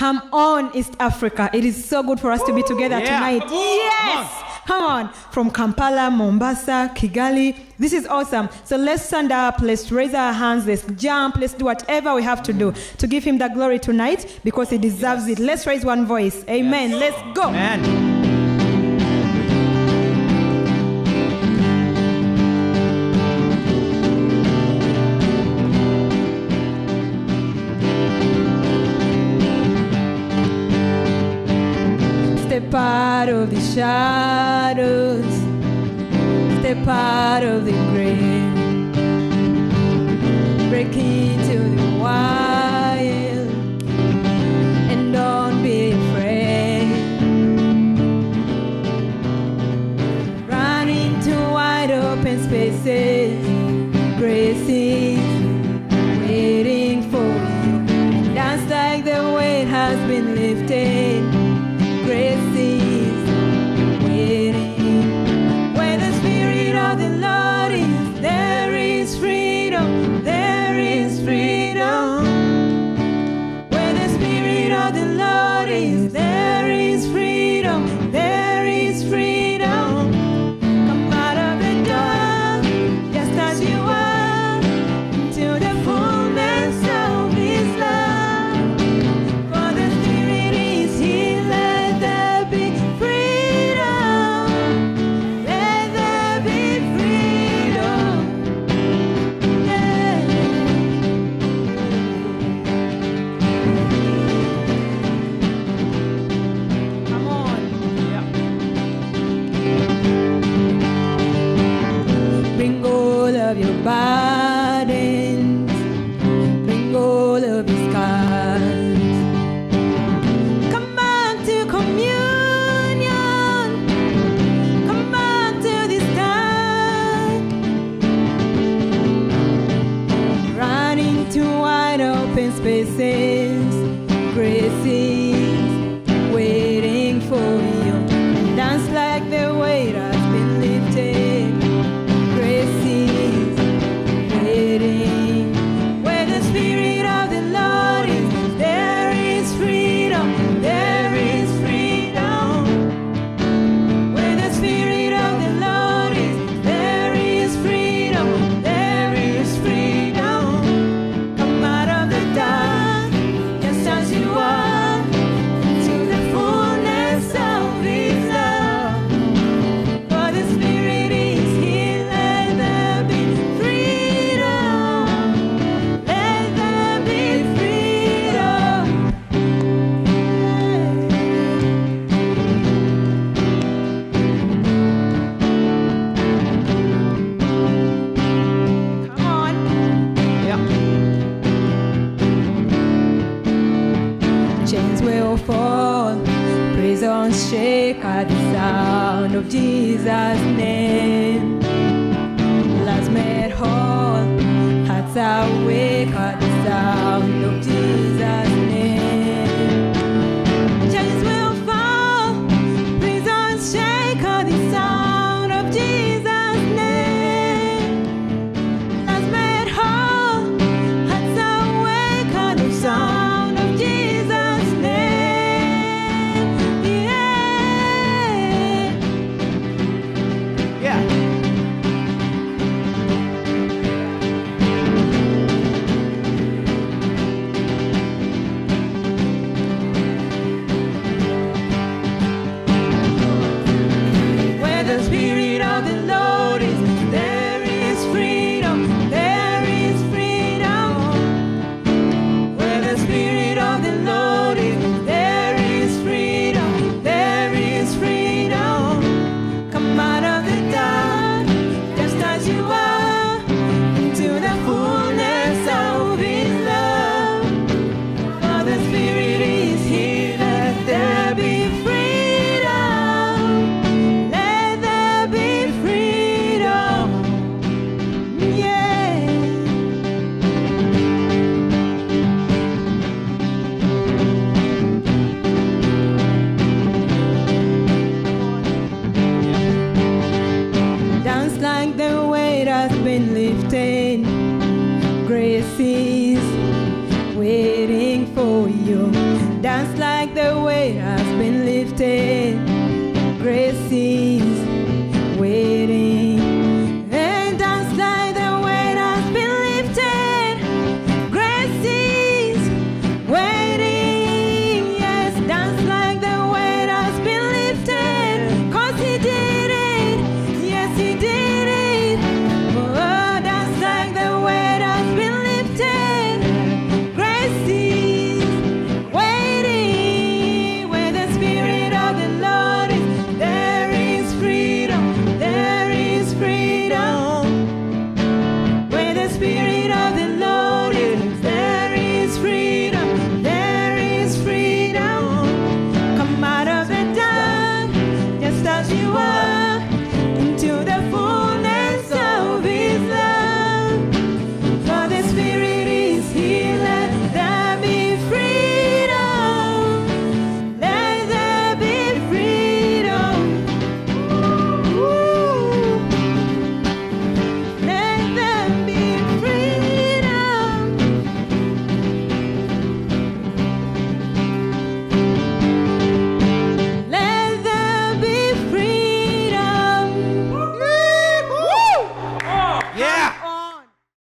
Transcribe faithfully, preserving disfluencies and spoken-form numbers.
Come on, East Africa. It is so good for us to be together Yeah. tonight. Come on. Yes. Come on. From Kampala, Mombasa, Kigali. This is awesome. So let's stand up. Let's raise our hands. Let's jump. Let's do whatever we have to do to give him the glory tonight because he deserves yes. it. Let's raise one voice. Amen. Yes. Let's go. Amen. Step out of the shadows, step out of the grave, break into the wild, and don't be afraid. Run into wide open spaces, grace is waiting for you. Dance like the weight has been lifted. Grace is waiting. Where the Spirit of the Lord is, there is freedom, there is freedom. Where the Spirit of the Lord is, there is freedom, there is freedom. Come out of the dark, just as you are, into the fullness of His love. For the Spirit is here. Your burdens, bring all of your scars. Come back to communion, come back to this time. Run into wide open spaces, grace is waiting for you. Dance like the weight has been lifted. Grace is waiting. Where the Spirit of the Lord is, there is freedom, there is freedom. Where the Spirit of the Lord is, there is freedom, there is freedom. Come out of the dark, just as you are, into the fullness of His love. For the Spirit is here, let there be freedom, let there be freedom. Come on. Yeah. Chains will fall, prisons shake at the sound of Jesus' name. Lives made whole, hearts awake at the sound of Jesus' name. Chains will fall, prisons shake at the sound of Jesus' name. Lives made whole, hearts awake at the sound of Jesus' name. Yeah. Yeah. Where the Spirit of the Lord is, there is freedom, there is freedom. Where the Spirit of the Lord is, there is freedom, there is freedom. Come out of the dark, just as you are, into the fullness of His love. For the Spirit is here, let there be freedom, let there be freedom. Yeah. Dance like the weight has been lifted. Grace is waiting for you. Dance dance like